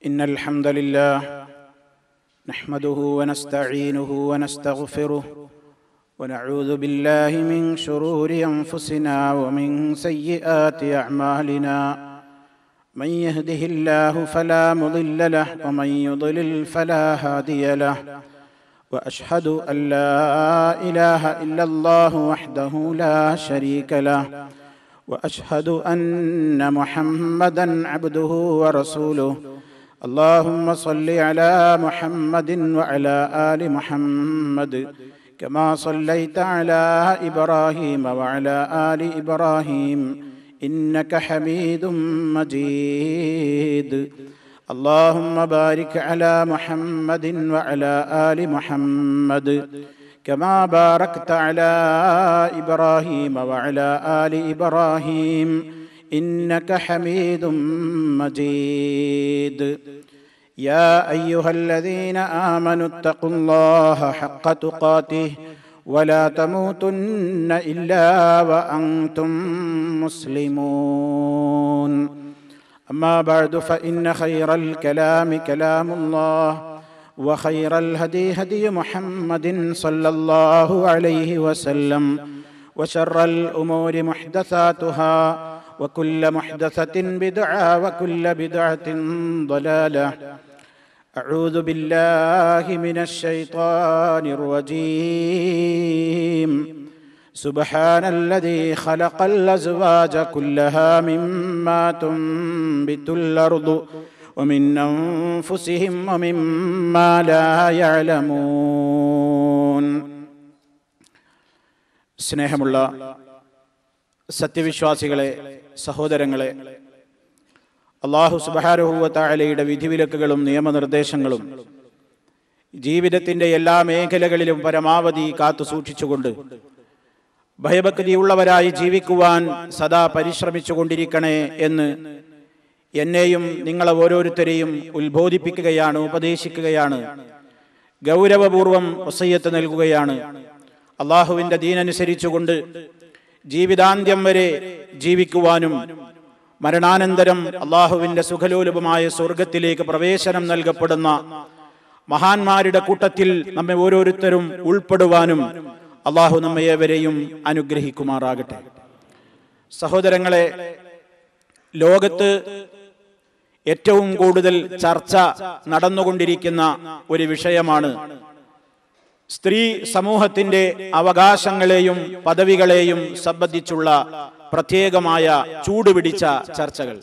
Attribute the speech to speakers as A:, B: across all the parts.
A: إن الحمد لله نحمده ونستعينه ونستغفره ونعوذ بالله من شرور أنفسنا ومن سيئات أعمالنا من يهده الله فلا مضل له ومن يضلل فلا هادي له وأشهد أن لا إله إلا الله وحده لا شريك له وأشهد أن محمدًا عبده ورسوله اللهم صل على محمد وعلى آل محمد كما صليت على إبراهيم وعلى آل إبراهيم إنك حميد مجيد اللهم بارك على محمد وعلى آل محمد كما باركت على إبراهيم وعلى آل إبراهيم إنك حميد مجيد يا أيها الذين آمنوا اتقوا الله حق تقاته ولا تموتن إلا وأنتم مسلمون أما بعد فإن خير الكلام كلام الله وخير الهدي هدي محمد صلى الله عليه وسلم وشر الأمور محدثاتها وكل محدثة بدعة وكل بدعة ضلالة أعوذ بالله من الشيطان الرجيم سبحان الذي خلق الأزواج كلها مما تنبت الأرض ومن أنفسهم ومما لا يعلمون. സ്നേഹമുള്ള സത്യവിശ്വാസികളെ, സഹോദരങ്ങളെ, അല്ലാഹു സുബ്ഹാനഹു വ തആലയുടെ വിധിവിലക്കുകളും നിയമനിർദ്ദേശങ്ങളും ജീവിതത്തിൻ്റെ എല്ലാ മേഖലകളിലും പരമാവധി കാത്തു സൂക്ഷിച്ചുകൊണ്ട് ഭയഭക്തിയുള്ളവരായി ജീവിക്കുവാൻ സദാ പരിശ്രമിച്ചുകൊണ്ടിരിക്കണേ എന്ന് എന്നെയും നിങ്ങളെ ഓരോരുത്തരെയും ഉത്ബോധിപ്പിക്കുകയാണ്, ഉപദേശിക്കുകയാണ്, ഗൗരവപൂർവം വസിയ്യത്ത് നൽകുകയാണ്. അള്ളാഹുവിൻ്റെ ദീനനുസരിച്ചുകൊണ്ട് ജീവിതാന്ത്യം വരെ ജീവിക്കുവാനും മരണാനന്തരം അള്ളാഹുവിൻ്റെ സുഖലോലുപമായ സ്വർഗത്തിലേക്ക് പ്രവേശനം നൽകപ്പെടുന്ന മഹാന്മാരുടെ കൂട്ടത്തിൽ നമ്മെ ഓരോരുത്തരും ഉൾപ്പെടുവാനും അള്ളാഹു നമ്മയെവരെയും അനുഗ്രഹിക്കുമാറാകട്ടെ. സഹോദരങ്ങളെ, ലോകത്ത് ഏറ്റവും കൂടുതൽ ചർച്ച നടന്നുകൊണ്ടിരിക്കുന്ന ഒരു വിഷയമാണ് സ്ത്രീ സമൂഹത്തിന്റെ അവകാശങ്ങളെയും പദവികളെയും സംബന്ധിച്ചുള്ള പ്രത്യേകമായ ചൂടുപിടിച്ച ചർച്ചകൾ.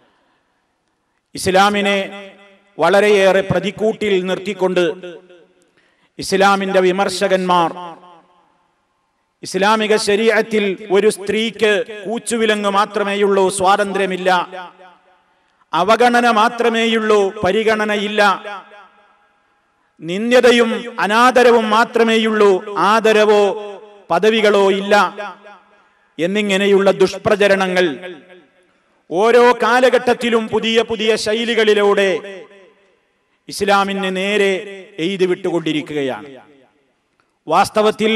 A: ഇസ്ലാമിനെ വളരെയേറെ പ്രതിക്കൂട്ടിൽ നിർത്തിക്കൊണ്ട് ഇസ്ലാമിന്റെ വിമർശകന്മാർ ഇസ്ലാമിക ശരീഅത്തിൽ ഒരു സ്ത്രീക്ക് കൂച്ചുവിലങ്ങ് മാത്രമേയുള്ളൂ, സ്വാതന്ത്ര്യമില്ല, അവഗണന മാത്രമേയുള്ളൂ, പരിഗണനയില്ല, നിന്ദ്യതയും അനാദരവും മാത്രമേയുള്ളൂ, ആദരവോ പദവികളോ ഇല്ല എന്നിങ്ങനെയുള്ള ദുഷ്പ്രചരണങ്ങൾ ഓരോ കാലഘട്ടത്തിലും പുതിയ പുതിയ ശൈലികളിലൂടെ ഇസ്ലാമിന് നേരെ എയ്തു വിട്ടുകൊണ്ടിരിക്കുകയാണ്. വാസ്തവത്തിൽ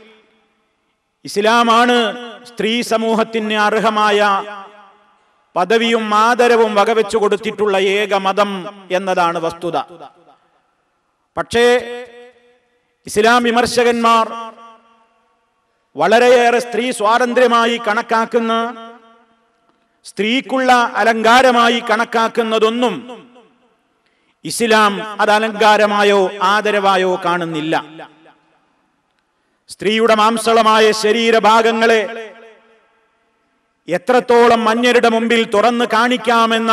A: ഇസ്ലാമാണ് സ്ത്രീ സമൂഹത്തിന് അർഹമായ പദവിയും ആദരവും വകവെച്ചു കൊടുത്തിട്ടുള്ള ഏക മതം എന്നതാണ് വസ്തുത. പക്ഷേ ഇസ്ലാം വിമർശകന്മാർ വളരെയേറെ സ്ത്രീ സ്വാതന്ത്ര്യമായി കണക്കാക്കുന്ന, സ്ത്രീക്കുള്ള അലങ്കാരമായി കണക്കാക്കുന്നതൊന്നും ഇസ്ലാം അത് അലങ്കാരമായോ ആദരവായോ കാണുന്നില്ല. സ്ത്രീയുടെ മാംസളമായ ശരീരഭാഗങ്ങളെ എത്രത്തോളം അന്യരുടെ മുമ്പിൽ തുറന്നു കാണിക്കാമെന്ന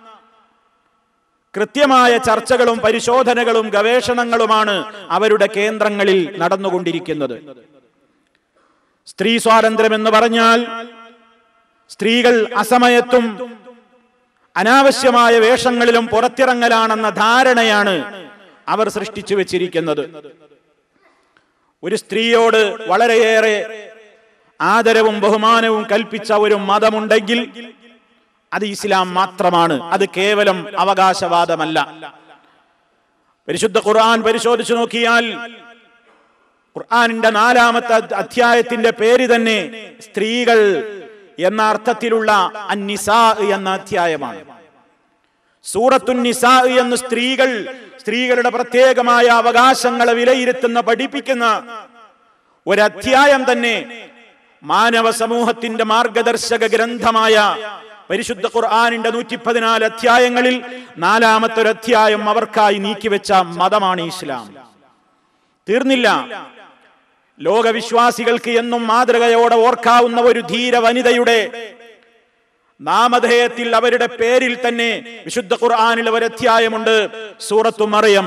A: കൃത്യമായ ചർച്ചകളും പരിശോധനകളും ഗവേഷണങ്ങളുമാണ് അവരുടെ കേന്ദ്രങ്ങളിൽ നടന്നുകൊണ്ടിരിക്കുന്നത്. സ്ത്രീ സ്വാതന്ത്ര്യം എന്ന് പറഞ്ഞാൽ സ്ത്രീകൾ അസമയത്തും അനാവശ്യമായ വേഷങ്ങളിലും പുറത്തിറങ്ങലാണെന്ന ധാരണയാണ് അവർ സൃഷ്ടിച്ചു വെച്ചിരിക്കുന്നത്. ഒരു സ്ത്രീയോട് വളരെയേറെ ആദരവും ബഹുമാനവും കൽപ്പിച്ച ഒരു മതമുണ്ടെങ്കിൽ അത് ഇസ്ലാം മാത്രമാണ്. അത് കേവലം അവകാശവാദമല്ല. പരിശുദ്ധ ഖുർആൻ പരിശോധിച്ചു നോക്കിയാൽ ഖുർആനിന്റെ 4-ാമത്തെ അധ്യായത്തിന്റെ പേര് തന്നെ സ്ത്രീകൾ എന്ന അർത്ഥത്തിലുള്ള അന്നിസാ എന്ന അധ്യായമാണ്. സൂറത്തുൻ നിസാ എന്ന സ്ത്രീകളുടെ പ്രത്യേകമായ അവകാശങ്ങളെ വിലയിരുത്തുന്ന പഠിപ്പിക്കുന്ന ഒരധ്യായം തന്നെ മാനവ സമൂഹത്തിന്റെ മാർഗദർശക ഗ്രന്ഥമായ പരിശുദ്ധ ഖുർആനിന്റെ 114 അധ്യായങ്ങളിൽ 4-ാമത്തെ ഒരു അധ്യായം അവർക്കായി നീക്കിവെച്ച മതമാണ് ഇസ്ലാം. തീർന്നില്ല. ലോകവിശ്വാസികൾക്ക് എന്നും മാതൃകയോടെ ഓർക്കാവുന്ന ഒരു ധീര വനിതയുടെ നാമധേയത്തിൽ, അവരുടെ പേരിൽ തന്നെ വിശുദ്ധ ഖുർആനിൽ ഒരു അധ്യായമുണ്ട്, സൂറത്തു മറിയം.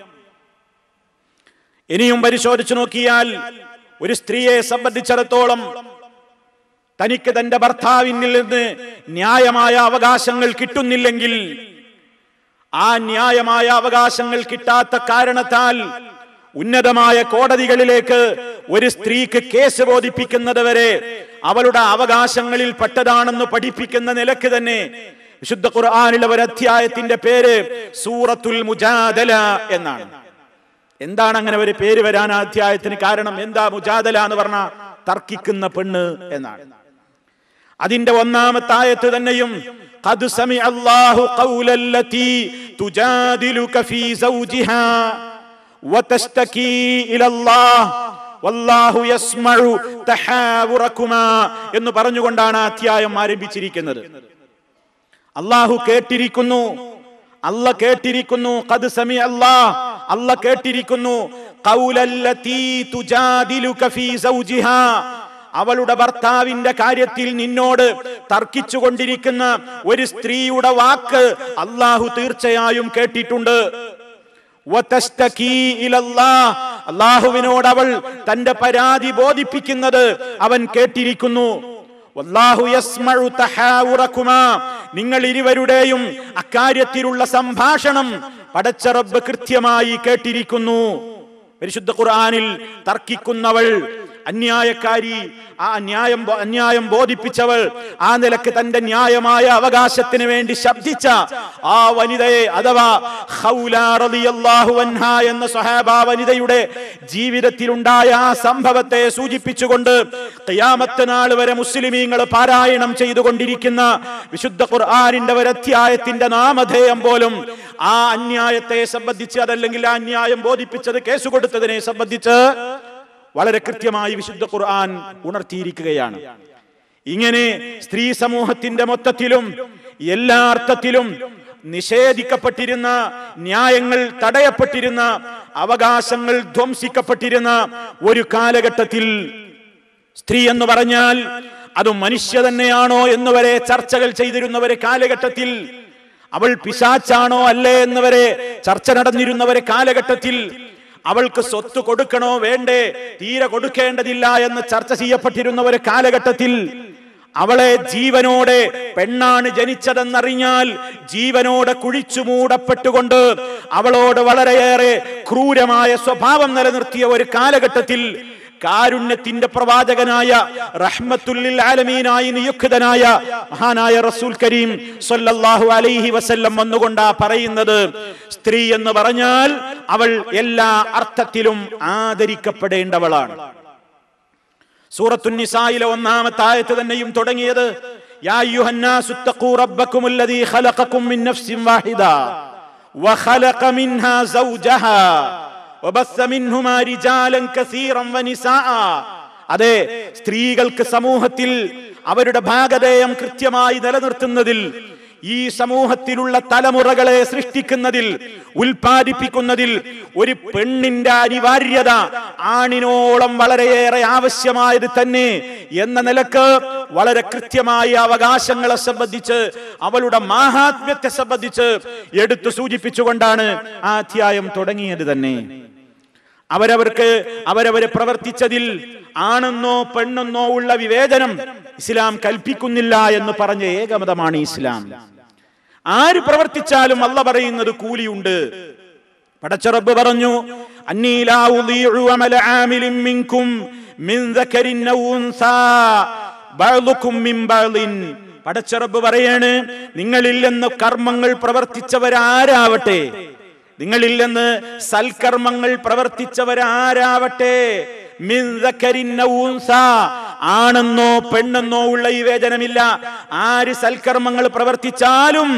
A: ഇനിയും പരിശോധിച്ചു നോക്കിയാൽ ഒരു സ്ത്രീയെ സംബന്ധിച്ചിടത്തോളം തനിക്ക് തന്റെ ഭർത്താവിനിൽ നിന്ന് ന്യായമായ അവകാശങ്ങൾ കിട്ടുന്നില്ലെങ്കിൽ, ആ ന്യായമായ അവകാശങ്ങൾ കിട്ടാത്ത കാരണത്താൽ ഉന്നതമായ കോടതികളിലേക്ക് ഒരു സ്ത്രീക്ക് കേസ് ബോധിപ്പിക്കുന്നത് വരെ അവളുടെ അവകാശങ്ങളിൽ പെട്ടതാണെന്ന് പഠിപ്പിക്കുന്ന നിലക്ക് തന്നെ വിശുദ്ധ ഖുർആനിലെ ഒരു അധ്യായത്തിന്റെ പേര് സൂറത്തുൽ മുജാദല എന്നാണ്. എന്താണ് അങ്ങനെ ഒരു പേര് വരാൻ ആ അധ്യായത്തിന് കാരണം? എന്താ മുജാദല എന്ന് പറഞ്ഞാൽ തർക്കിക്കുന്ന പെണ്ണ് എന്നാണ്. അതിന്റെ 1-ാമത്തെ ആയത്ത് തന്നെയും ഖദ് സമിഅ അല്ലാഹു ഖൗലല്ലതി തുജാദിലുക ഫീ സൗജിഹാ വതസ്തകീ ഇലല്ലാഹ് വല്ലാഹു യസ്മഉ തഹാവുറകുമാ എന്ന് പറഞ്ഞുകൊണ്ടാണ് ആ അധ്യായം ആരംഭിച്ചിരിക്കുന്നത്. അല്ലാഹു കേട്ടിരിക്കുന്നു, അല്ലാഹ് കേട്ടിരിക്കുന്നു. ഖദ് സമിഅ അല്ലാഹ്, അല്ലാഹ് കേട്ടിരിക്കുന്നു. ഖൗലല്ലതി തുജാദിലുക ഫീ സൗജിഹാ, അവളുടെ ഭർത്താവിന്റെ കാര്യത്തിൽ നിന്നോട് തർക്കിച്ചുകൊണ്ടിരിക്കുന്ന ഒരു സ്ത്രീയുടെ വാക്ക് അല്ലാഹു തീർച്ചയായും കേട്ടിട്ടുണ്ട്. അല്ലാഹുവിനോട് അവൾ തന്റെ പരാതി ബോധിപ്പിക്കുന്നത് അവൻ കേട്ടിരിക്കുന്നു. വല്ലാഹു യസ്മഉ തഹാവുറകുമാ, നിങ്ങൾ ഇരുവരുടെയും അക്കാര്യത്തിലുള്ള സംഭാഷണം പടച്ച റബ്ബ് കൃത്യമായി കേട്ടിരിക്കുന്നു. പരിശുദ്ധ ഖുർആനിൽ തർക്കിക്കുന്നവൾ, അന്യായക്കാരി, ആ അന്യായം ബോധിപ്പിച്ചവൾ, ആ നിലക്ക് തന്റെ ന്യായമായ അവകാശത്തിന് വേണ്ടി ശബ്ദിച്ച ആ വനിതയെ, അഥവാ ഖൗല റളിയല്ലാഹു അൻഹാ എന്ന സ്വഹാബാ വനിതയുടെ ജീവിതത്തിലുണ്ടായ ആ സംഭവത്തെ സൂചിപ്പിച്ചുകൊണ്ട് ഖിയാമത്ത് നാൾ വരെ മുസ്ലിമീങ്ങൾ പാരായണം ചെയ്തുകൊണ്ടിരിക്കുന്ന വിശുദ്ധ ഖുർആനിന്റെ ഒരു അധ്യായത്തിന്റെ നാമധേയം പോലും ആ അന്യായത്തെ സംബന്ധിച്ച്, അതല്ലെങ്കിൽ ആ അന്യായം ബോധിപ്പിച്ചത്, കേസ് കൊടുത്തതിനെ സംബന്ധിച്ച് വളരെ കൃത്യമായി വിശുദ്ധ ഖുർആൻ ഉണർത്തിയിരിക്കുകയാണ്. ഇങ്ങനെ സ്ത്രീ സമൂഹത്തിന്റെ മൊത്തത്തിലും എല്ലാ അർത്ഥത്തിലും നിഷേധിക്കപ്പെട്ടിരുന്ന, ന്യായങ്ങൾ തടയപ്പെട്ടിരുന്ന, അവകാശങ്ങൾ ധ്വംസിക്കപ്പെട്ടിരുന്ന ഒരു കാലഘട്ടത്തിൽ സ്ത്രീ എന്ന് പറഞ്ഞാൽ അത് മനുഷ്യ തന്നെയാണോ എന്നുവരെ ചർച്ചകൾ ചെയ്തിരുന്ന ഒരു കാലഘട്ടത്തിൽ, അവൾ പിശാച്ചാണോ അല്ലേ എന്നുവരെ ചർച്ച നടന്നിരുന്ന ഒരു കാലഘട്ടത്തിൽ, അവൾക്ക് സ്വത്ത് കൊടുക്കണോ വേണ്ടേ, തീരെ കൊടുക്കേണ്ടതില്ല എന്ന് ചർച്ച ചെയ്യപ്പെട്ടിരുന്ന ഒരു കാലഘട്ടത്തിൽ, അവളെ ജീവനോടെ, പെണ്ണാണ് ജനിച്ചതെന്നറിഞ്ഞാൽ ജീവനോടെ കുഴിച്ചു മൂടപ്പെട്ടുകൊണ്ട് അവളോട് വളരെയേറെ ക്രൂരമായ സ്വഭാവം നിലനിർത്തിയ ഒരു കാലഘട്ടത്തിൽ കാരുണ്യത്തിന്റെ പ്രവാചകനായ റഹ്മത്തുൽ ലിൽ ആലമീനായി നിയുക്തനായ മഹാനായ റസൂൽ കരീം സ്വല്ലല്ലാഹു അലൈഹി വസല്ലം വന്നുകൊണ്ടാ പറയുന്നത്, സ്ത്രീ എന്ന് പറഞ്ഞാൽ അവൾ എല്ലാ അർത്ഥത്തിലും ആദരിക്കപ്പെടേണ്ടവളാണ്. സൂറത്തുൻ നിസായിലെ 1-ാമത്തെ ആയത്ത് തന്നെയും തുടങ്ങിയത് യാ അയ്യുഹന്നാസു തഖൂ റബ്ബകുമുല്ലദീ ഖലഖകും മിൻ നഫ്സിൻ വാഹിദ വഖലഖ മിൻഹാ സൗജഹാ വബസ്സ മിൻഹുമാ റിജാലൻ കസീറൻ വനിസാഅ. അതെ, സ്ത്രീകൾക്ക് സമൂഹത്തിൽ അവരുടെ ഭാഗധേയം കൃത്യമായി നിലനിർത്തുന്നതിൽ, ഈ സമൂഹത്തിലുള്ള തലമുറകളെ സൃഷ്ടിക്കുന്നതിൽ, ഉൽപ്പാദിപ്പിക്കുന്നതിൽ ഒരു പെണ്ണിന്റെ അനിവാര്യത ആണിനോളം വളരെയേറെ ആവശ്യമായത് തന്നെ എന്ന നിലക്ക് വളരെ കൃത്യമായ അവകാശങ്ങളെ സംബന്ധിച്ച്, അവളുടെ മാഹാത്മ്യത്തെ സംബന്ധിച്ച് എടുത്തു സൂചിപ്പിച്ചുകൊണ്ടാണ് ആ അധ്യായം തുടങ്ങിയത് തന്നെ. അവരവര് പ്രവർത്തിച്ചതിൽ ആണെന്നോ പെണ്ണെന്നോ ഉള്ള വിവേചനം ഇസ്ലാം കൽപ്പിക്കുന്നില്ല എന്ന് പറഞ്ഞ ഏകമതമാണ് ഇസ്ലാം. ആര് പ്രവർത്തിച്ചാലും അല്ലാഹ് പറയുന്നത് കൂലിയുണ്ട്. പടച്ച റബ്ബ് പറഞ്ഞു, അന്നീ ലാ ഉളീഉ അമല ആമിലിൻ മിൻകും മിൻ ദകരിൻ ഔ ഉൻസാ ബഅ്ദുകും മിൻ ബഅ്ദിൻ. പടച്ച റബ്ബ് പറയാണ്, നിങ്ങളിൽ നിന്ന് കർമ്മങ്ങൾ പ്രവർത്തിച്ചവരാരാവട്ടെ, നിങ്ങളിൽ നിന്ന് സൽക്കർമ്മങ്ങൾ പ്രവർത്തിച്ചവരാരാവട്ടെ, മിൻ ദകരിൻ ഔ ഉൻസാ, ആണെന്നോ പെണ്ണെന്നോ ഉള്ള വിവേചനമില്ല. ആര് സൽക്കർമ്മങ്ങൾ പ്രവർത്തിച്ചാലും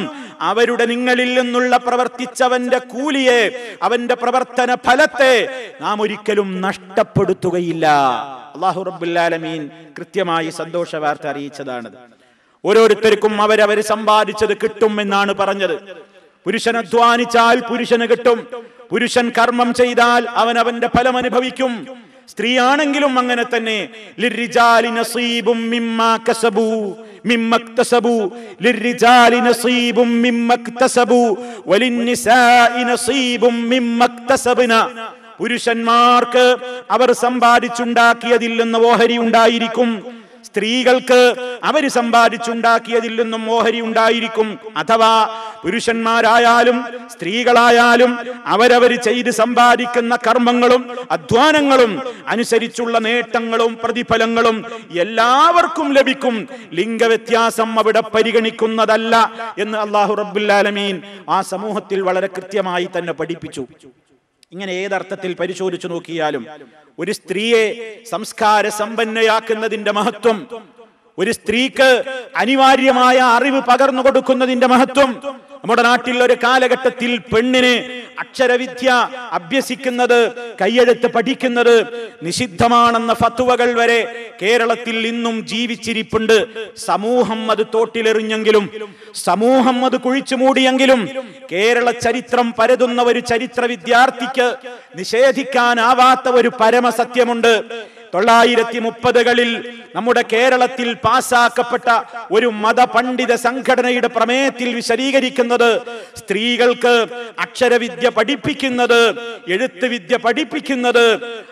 A: അവരുടെ നിങ്ങളിൽ നിന്നുള്ള പ്രവർത്തിച്ചവന്റെ കൂലിയെ, അവന്റെ പ്രവർത്തന ഫലത്തെ നാം ഒരിക്കലും നഷ്ടപ്പെടുത്തുകയില്ല. അല്ലാഹു റബ്ബുൽ ആലമീൻ കൃത്യമായി സന്തോഷ വാർത്ത അറിയിച്ചതാണ്. ഓരോരുത്തർക്കും അവരവർ സമ്പാദിച്ചത് കിട്ടും എന്നാണ് പറഞ്ഞത്. പുരുഷൻ അധ്വാനിച്ചാൽ പുരുഷന് കിട്ടും, പുരുഷൻ കർമ്മം ചെയ്താൽ അവൻ അവന്റെ ഫലം അനുഭവിക്കും. സ്ത്രീയാണെങ്കിലും അങ്ങനെ തന്നെ. ലിർരിജാലി നസീബും മിമ്മാ കസബു മിമ്മക്തസബു ലിർരിജാലി നസീബും മിമ്മക്തസബു വലിന്നിസാഇ നസീബും മിമ്മക്തസബ്ന. പുരുഷന്മാർക്ക് അവർ സമ്പാദിച്ചുണ്ടാക്കിയതിൽ നിന്ന് ഓഹരി ഉണ്ടായിരിക്കും, സ്ത്രീകൾക്ക് അവർ സമ്പാദിച്ചുണ്ടാക്കിയതിൽ നിന്നും ഓഹരി ഉണ്ടായിരിക്കും. അഥവാ പുരുഷന്മാരായാലും സ്ത്രീകളായാലും അവരവർ ചെയ്ത് സമ്പാദിക്കുന്ന കർമ്മങ്ങളും അധ്വാനങ്ങളും അനുസരിച്ചുള്ള നേട്ടങ്ങളും പ്രതിഫലങ്ങളും എല്ലാവർക്കും ലഭിക്കും. ലിംഗവ്യത്യാസം അവിടെ പരിഗണിക്കുന്നതല്ല എന്ന് അല്ലാഹു റബ്ബുൽ ആലമീൻ ആ സമൂഹത്തിൽ വളരെ കൃത്യമായി തന്നെ പഠിപ്പിച്ചു. ഇങ്ങനെ ഏതർത്ഥത്തിൽ പരിശോധിച്ചു നോക്കിയാലും ഒരു സ്ത്രീയെ സംസ്കാര സമ്പന്നയാക്കുന്നതിന്റെ മഹത്വം, ഒരു സ്ത്രീക്ക് അനിവാര്യമായ അറിവ് പകർന്നു കൊടുക്കുന്നതിന്റെ മഹത്വം, നമ്മുടെ നാട്ടിൽ ഒരു കാലഘട്ടത്തിൽ പെണ്ണിന് അക്ഷരവിദ്യ അഭ്യസിക്കുന്നത്, കയ്യെഴുത്ത് പഠിക്കുന്നത് നിഷിദ്ധമാണെന്ന ഫത്വകൾ വരെ കേരളത്തിൽ ഇന്നും ജീവിച്ചിരിപ്പുണ്ട്. സമൂഹം അത് തോട്ടിലെറിഞ്ഞെങ്കിലും, സമൂഹം അത് കുഴിച്ചു മൂടിയെങ്കിലും കേരള ചരിത്രം പരതുന്ന ഒരു ചരിത്ര വിദ്യാർത്ഥിക്ക് നിഷേധിക്കാനാവാത്ത ഒരു പരമസത്യമുണ്ട്. 1930കളിൽ നമ്മുടെ കേരളത്തിൽ പാസാക്കപ്പെട്ട ഒരു മതപണ്ഡിത സംഘടനയുടെ പ്രമേയത്തിൽ വിശദീകരിക്കുന്നത്, സ്ത്രീകൾക്ക് അക്ഷരവിദ്യ പഠിപ്പിക്കുന്നത്, എഴുത്തുവിദ്യ പഠിപ്പിക്കുന്നത്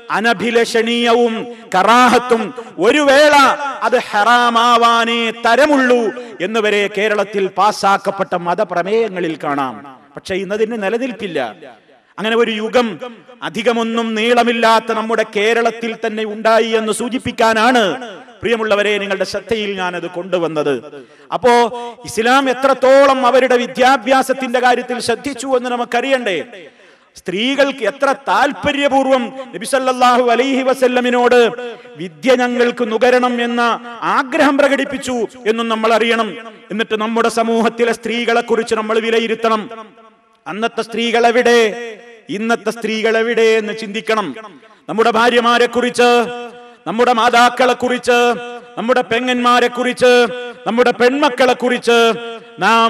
A: അനഭിലഷണീയവും കറാഹത്തും, ഒരു വേള അത് ഹറാമാവാനേ തരമുള്ളൂ എന്നുവരെ കേരളത്തിൽ പാസാക്കപ്പെട്ട മതപ്രമേയങ്ങളിൽ കാണാം. പക്ഷെ ഇന്നതിന് നിലനിൽപ്പില്ല. അങ്ങനെ ഒരു യുഗം അധികമൊന്നും നീളമില്ലാത്ത നമ്മുടെ കേരളത്തിൽ തന്നെ ഉണ്ടായി എന്ന് സൂചിപ്പിക്കാനാണ് പ്രിയമുള്ളവരെ നിങ്ങളുടെ ശ്രദ്ധയിൽ ഞാനത് കൊണ്ടുവന്നത്. അപ്പോ ഇസ്ലാം എത്രത്തോളം അവരുടെ വിദ്യാഭ്യാസത്തിന്റെ കാര്യത്തിൽ ശ്രദ്ധിച്ചു എന്ന് നമുക്കറിയണ്ടേ. സ്ത്രീകൾക്ക് എത്ര താല്പര്യപൂർവ്വം നബി സല്ലല്ലാഹു അലൈഹി വസല്ലമിനോട് വിദ്യ ഞങ്ങൾക്ക് നുകരണം എന്ന ആഗ്രഹം പ്രകടിപ്പിച്ചു എന്നും നമ്മൾ അറിയണം. എന്നിട്ട് നമ്മുടെ സമൂഹത്തിലെ സ്ത്രീകളെ കുറിച്ച് നമ്മൾ വിലയിരുത്തണം. അന്നത്തെ സ്ത്രീകൾ എവിടെ, ഇന്നത്തെ സ്ത്രീകൾ എവിടെ എന്ന് ചിന്തിക്കണം. നമ്മുടെ ഭാര്യമാരെ കുറിച്ച്, നമ്മുടെ മാതാക്കളെ കുറിച്ച്, നമ്മുടെ പെങ്ങന്മാരെ കുറിച്ച്, നമ്മുടെ പെൺമക്കളെ കുറിച്ച് നാം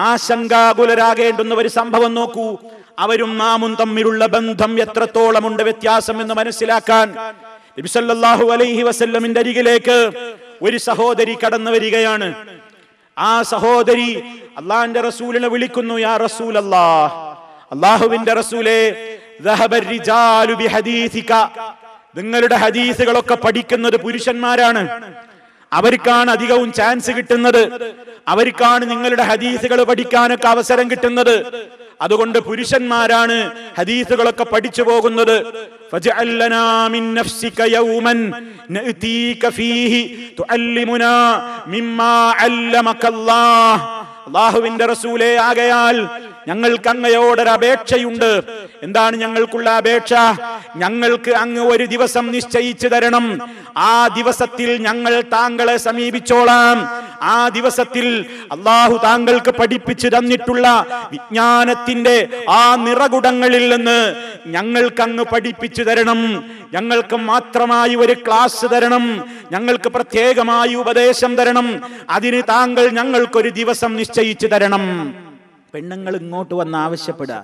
A: ആശങ്കാകുലരാകേണ്ടുന്ന ഒരു സംഭവം നോക്കൂ. അവരും നാമും തമ്മിലുള്ള ബന്ധം എത്രത്തോളമുണ്ട് വ്യത്യാസം എന്ന് മനസ്സിലാക്കാൻ നബി സല്ലല്ലാഹു അലൈഹി വസല്ലമിന്റെ അരികിലേക്ക് ഒരു സഹോദരി കടന്നു വരികയാണ്. ആ സഹോദരി അള്ളാഹിന്റെ റസൂലിനെ വിളിക്കുന്നു, യാ റസൂലല്ലാഹ്, അള്ളാഹുവിന്റെ റസൂലേ, ദഹബർ റിജാലു ബിഹദീസിക, നിങ്ങളുടെ ഹദീസുകളൊക്കെ പഠിക്കുന്നത് പുരുഷന്മാരാണ്, അവർക്കാണ് അധികവും ചാൻസ് കിട്ടുന്നത്, അവർക്കാണ് നിങ്ങളുടെ ഹദീസുകൾ പഠിക്കാനൊക്കെ അവസരം കിട്ടുന്നത്. അതുകൊണ്ട് പുരുഷന്മാരാണ് ഹദീസുകളൊക്കെ പഠിച്ചു പോകുന്നത്. ഫജ്അൽ ലനാ മിൻ നഫ്സിക യൗമൻ നഅതീക ഫീഹി തുഅല്ലിമുനാ മിമ്മാ അല്ലമകല്ലാഹ്. അല്ലാഹുവിന്റെ റസൂലേ, ആകയാൽ ഞങ്ങൾക്ക് അങ്ങയോടൊരു അപേക്ഷയുണ്ട്. എന്താണ് ഞങ്ങൾക്കുള്ള അപേക്ഷ? ഞങ്ങൾക്ക് അങ്ങ് ഒരു ദിവസം നിശ്ചയിച്ചു തരണം. ആ ദിവസത്തിൽ ഞങ്ങൾ താങ്കളെ സമീപിച്ചോളാം. ആ ദിവസത്തിൽ അല്ലാഹു താങ്കൾക്ക് പഠിപ്പിച്ചു തന്നിട്ടുള്ള വിജ്ഞാനത്തിന്റെ ആ നിറകുടങ്ങളിൽ നിന്ന് ഞങ്ങൾക്ക് അങ്ങ് പഠിപ്പിച്ചു തരണം. ഞങ്ങൾക്ക് മാത്രമായി ഒരു ക്ലാസ് തരണം, ഞങ്ങൾക്ക് പ്രത്യേകമായി ഉപദേശം തരണം. അതിന് താങ്കൾ ഞങ്ങൾക്കൊരു ദിവസം നിശ്ചയിച്ചു തരണം. പെണ്ണുങ്ങൾ ഇങ്ങോട്ട് വന്ന് ആവശ്യപ്പെടുക.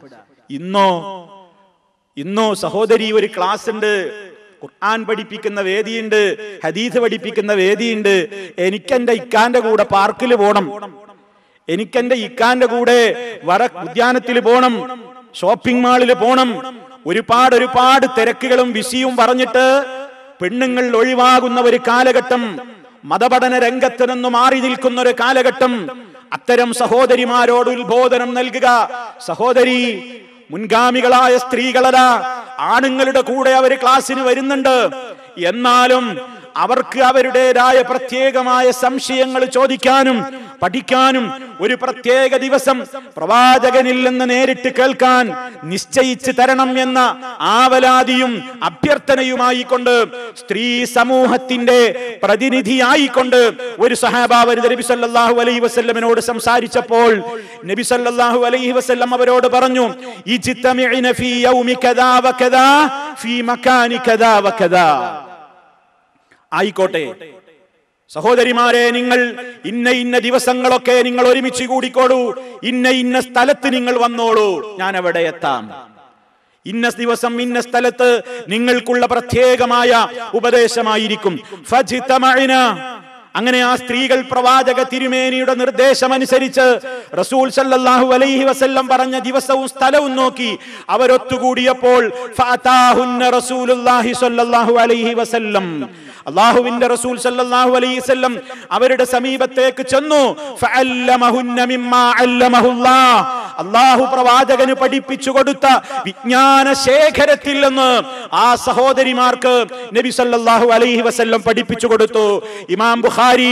A: ഇന്നോ സഹോദരി, ഒരു ക്ലാസ് ഉണ്ട്, ഖുർആൻ പഠിപ്പിക്കുന്ന വേദിയുണ്ട്, ഹദീസ് പഠിപ്പിക്കുന്ന വേദിയുണ്ട്, എനിക്കെന്റെ ഇക്കാന്റെ കൂടെ പാർക്കിൽ പോണം, എനിക്കെന്റെ ഇക്കാന്റെ കൂടെ ഉദ്യാനത്തിൽ പോണം, ഷോപ്പിംഗ് മാളിൽ പോണം. ഒരുപാട് തിരക്കുകളും വിഷയവും പറഞ്ഞിട്ട് പെണ്ണുങ്ങൾ ഒഴിവാകുന്ന ഒരു കാലഘട്ടം, മതപഠന രംഗത്ത് നിന്ന് മാറി നിൽക്കുന്ന ഒരു കാലഘട്ടം. അത്തരം സഹോദരിമാരോട് ഉത്ബോധനം നൽകുക. സഹോദരി, മുൻഗാമികളായ സ്ത്രീകളല്ല, ആണുങ്ങളുടെ കൂടെ അവർ ക്ലാസ്സിന് വരുന്നുണ്ട്. എന്നാലും അവർക്ക് അവരുടേതായ പ്രത്യേകമായ സംശയങ്ങൾ ചോദിക്കാനും പഠിക്കാനും ഒരു പ്രത്യേക ദിവസം പ്രവാചകനിൽ നിന്ന് നേരിട്ട് കേൾക്കാൻ നിശ്ചയിച്ച് തരണം എന്ന ആവലാതിയും അഭ്യർത്ഥനയുമായി കൊണ്ട് സ്ത്രീ സമൂഹത്തിന്റെ പ്രതിനിധിയായിക്കൊണ്ട് ഒരു സഹാബാവ് നബി സല്ലല്ലാഹു അലൈഹി വസല്ലമിനോട് സംസാരിച്ചപ്പോൾ നബി സല്ലല്ലാഹു അലൈഹി വസല്ലം അവരോട് പറഞ്ഞു, ഇജ്തമിഇന ഫീ യൗമി കദാ വകദാ ഫീ മകാനി കദാ വകദാ. ആയിക്കോട്ടെ സഹോദരിമാരെ, നിങ്ങൾ ഇന്ന ഇന്ന ദിവസങ്ങളൊക്കെ നിങ്ങൾ ഒരുമിച്ച് കൂടിക്കോളൂ, ഇന്ന ഇന്ന സ്ഥലത്ത് നിങ്ങൾ വന്നോളൂ, ഞാൻ അവിടെ എത്താം. ഇന്ന ദിവസം ഇന്ന സ്ഥലത്ത് നിങ്ങൾക്കുള്ള പ്രത്യേകമായ ഉപദേശമായിരിക്കും. ഫജ്തമഅന. അങ്ങനെ ആ സ്ത്രീകൾ പ്രവാചക തിരുമേനിയുടെ നിർദ്ദേശമനുസരിച്ച് റസൂൽ സല്ലല്ലാഹു അലൈഹി വസല്ലം പറഞ്ഞ ദിവസവും സ്ഥലവും നോക്കി അവരൊത്തുകൂടിയപ്പോൾ ഫഅതാഹുന്ന റസൂലുള്ളാഹി സല്ലല്ലാഹു അലൈഹി വസല്ലം, അല്ലാഹുവിന്റെ റസൂൽ സല്ലല്ലാഹു അലൈഹി വസല്ലം അവരുടെ സമീപത്തേക്ക് ചെന്നു. ഫഅല്ലമഹുന്ന മിമ്മാ അല്ലമഹുല്ലാഹ്, അല്ലാഹു പ്രവാചകന് പഠിപ്പിച്ചു കൊടുത്ത വിജ്ഞാന ശേഖരത്തിൽ നിന്ന് ആ സഹോദരിമാർക്ക് നബി സല്ലല്ലാഹു അലൈഹി വസല്ലം പഠിപ്പിച്ചു കൊടുത്തു. ഇമാം ബുഖാരി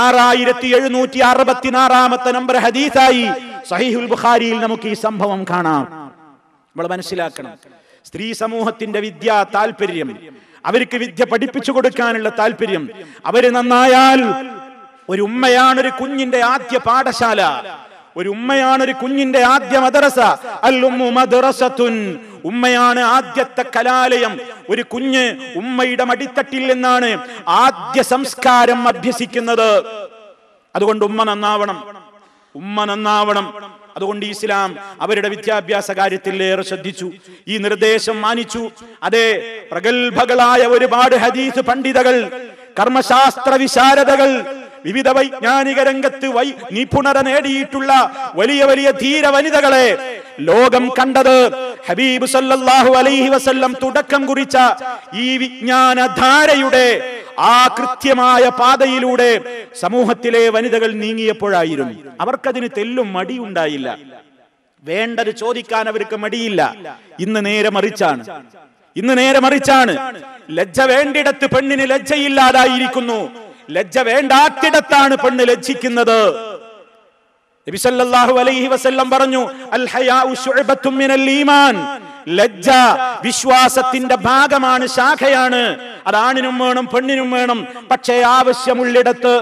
A: 6766 നമ്പർ ഹദീസായി സഹീഹുൽ ബുഖാരിയിൽ നമുക്ക് ഈ സംഭവം കാണാം. നമ്മൾ മനസ്സിലാക്കണം, സ്ത്രീ സമൂഹത്തിന്റെ വിദ്യാ താല്പര്യം, അവർക്ക് വിദ്യ പഠിപ്പിച്ചു കൊടുക്കാനുള്ള താല്പര്യം. അവര് നന്നായാൽ ഒരു ഉമ്മയാണ് ഒരു കുഞ്ഞിന്റെ ആദ്യ പാഠശാല, ഒരു ഉമ്മയാണ് ഒരു കുഞ്ഞിന്റെ ആദ്യ മദ്രസ. അൽ ഉമ്മു മദ്റസത്തുൻ, ഉമ്മയാണ് ആദ്യത്തെ കലാലയം. ഒരു കുഞ്ഞ് ഉമ്മയുടെ മടിത്തട്ടിൽ നിന്നാണ് ആദ്യ സംസ്കാരം അഭ്യസിക്കുന്നത്. അതുകൊണ്ട് ഉമ്മ നന്നാവണം, ഉമ്മ നന്നാവണം. അതുകൊണ്ട് ഇസ്ലാം അവരുടെ വിദ്യാഭ്യാസ കാര്യത്തിൽ ഏറെ ശ്രദ്ധിച്ചു, ഈ നിർദ്ദേശം മാനിച്ചു. അതേ, പ്രഗത്ഭകളായ ഒരുപാട് ഹദീസ് പണ്ഡിതകൾ, കർമ്മശാസ്ത്ര വിശാരദകൾ, വിവിധ വൈജ്ഞാനിക രംഗത്ത് നിപുണത നേടിയിട്ടുള്ള വലിയ വലിയ ധീര വനിതകളെ ലോകം കണ്ടത് ഹബീബ് സല്ലല്ലാഹു അലൈഹി വസല്ലം തുടക്കം കുറിച്ച ഈ വിജ്ഞാനധാരയുടെ ആ കൃത്യമായ പാതയിലൂടെ സമൂഹത്തിലെ വനിതകൾ നീങ്ങിയപ്പോഴായിരുന്നു. അവർക്കതിന് തെല്ലും മടിയുണ്ടായില്ല, വേണ്ടത് ചോദിക്കാൻ അവർക്ക് മടിയില്ല. ഇന്ന് നേരെ മറിച്ചാണ്, ഇന്ന് നേരെ മറിച്ചാണ്. ലജ്ജ വേണ്ടിടത്ത് പെണ്ണിന് ലജ്ജയില്ലാതായിരിക്കുന്നു, ലജ്ജ വേണ്ടാത്തിടത്താണ് പെണ്ണ് ലജ്ജിക്കുന്നത്. നബി സല്ലല്ലാഹു അലൈഹി വസല്ലം പറഞ്ഞു, അൽ ഹയാഉ ശുഅബത്തും മിനൽ ഈമാൻ, ലജ്ജ വിശ്വാസത്തിന്റെ ഭാഗമാണ്, ശാഖയാണ്. അത് ആണിനും വേണം പെണ്ണിനും വേണം. പക്ഷേ ആവശ്യമുള്ളിടത്ത്,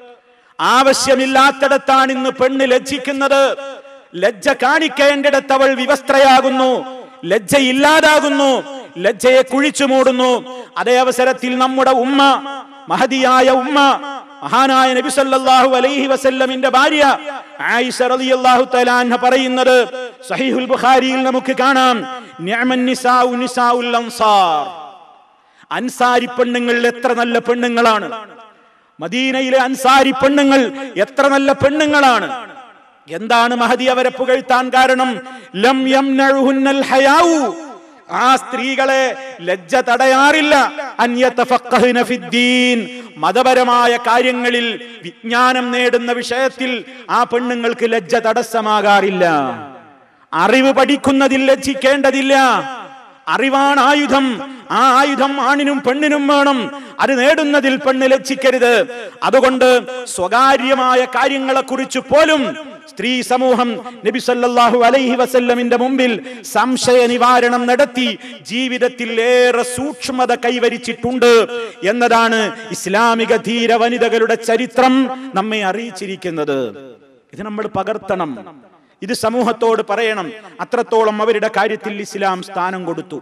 A: ആവശ്യമില്ലാത്തിടത്താണ് ഇന്ന് പെണ്ണ് ലജ്ജിക്കുന്നത്. ലജ്ജ കാണിക്കേണ്ടിടത്ത് അവൾ വിവസ്ത്രയാകുന്നു, ലജ്ജയില്ലാതാകുന്നു, ലജ്ജയെ കുഴിച്ചു മൂടുന്നു. അതേ അവസരത്തിൽ നമ്മുടെ ഉമ്മ, മഹദിയായ ഉമ്മ, മഹാനായ നബി സല്ലല്ലാഹു അലൈഹി വസല്ലമിന്റെ ഭാര്യ ആയിഷ റളിയല്ലാഹു തആല അൻഹ പറയുന്നത് സഹീഹുൽ ബുഖാരിയിൽ നമുക്ക് കാണാം, നിഅമൻ നിസാഉ നിസാഉൽ അൻസാർ. അൻസാരി പെണ്ണുങ്ങൾ എത്ര നല്ല പെണ്ണുങ്ങളാണ്, മദീനയിലെ അൻസാരി പെണ്ണുങ്ങൾ എത്ര നല്ല പെണ്ണുങ്ങളാണ്. എന്താണ് മഹദി അവരെ പുകഴ്ത്താൻ കാരണം? ലം യംനഉഹുന്നൽ ഹയാഉ, ആ സ്ത്രീകളെ ലജ്ജ തടയാറില്ല. അൻയതഫഖഹന ഫിദ്ദീൻ, മതപരമായ കാര്യങ്ങളിൽ വിജ്ഞാനം നേടുന്ന വിഷയത്തിൽ ആ പെണ്ണുങ്ങൾക്ക് ലജ്ജ തടസ്സമാകാറില്ല. അറിവ് പഠിക്കുന്നതിൽ ലജ്ജിക്കേണ്ടതില്ല. അറിവാണ് ആയുധം, ആ ആയുധം ആണിനും പെണ്ണിനും വേണം. അത് നേടുന്നതിൽ പെണ്ണ് ലജ്ജിക്കരുത്. അതുകൊണ്ട് സ്വകാര്യമായ കാര്യങ്ങളെ കുറിച്ച് പോലും സ്ത്രീ സമൂഹം നബി സല്ലല്ലാഹു അലൈഹി വസല്ലമിന്റെ മുമ്പിൽ സംശയ നിവാരണം നടത്തി ജീവിതത്തിൽ ഏറെ സൂക്ഷ്മത കൈവരിച്ചിട്ടുണ്ട് എന്നതാണ് ഇസ്ലാമിക ധീര വനിതകളുടെ ചരിത്രം നമ്മെ അറിയിച്ചിരിക്കുന്നത്. ഇത് നമ്മൾ പകർത്തണം, ഇത് സമൂഹത്തോട് പറയണം. അത്രത്തോളം അവരുടെ കാര്യത്തിൽ ഇസ്ലാം സ്ഥാനം കൊടുത്തു.